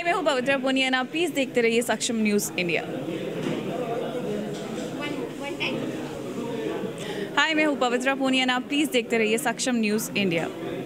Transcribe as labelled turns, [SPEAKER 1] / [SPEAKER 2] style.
[SPEAKER 1] मैं हूँ पवित्रा पुनिया, आप प्लीज़ देखते रहिए सक्षम न्यूज़ इंडिया। हाय, मैं हूँ पवित्रा पुनिया, आप प्लीज़ देखते रहिए सक्षम न्यूज़ इंडिया।